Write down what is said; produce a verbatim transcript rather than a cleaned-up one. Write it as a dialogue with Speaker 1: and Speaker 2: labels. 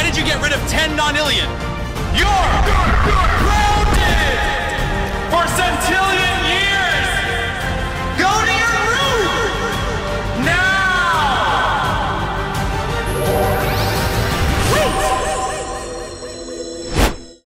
Speaker 1: Why did you get rid of ten nonillion? You're